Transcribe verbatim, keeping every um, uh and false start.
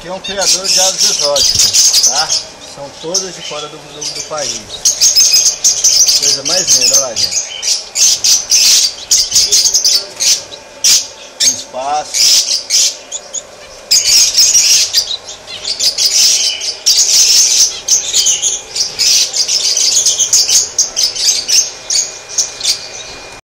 é um criador de aves exóticas, tá? São todas de fora do, do, do país. Coisa mais linda, olha lá, gente. Tem espaço.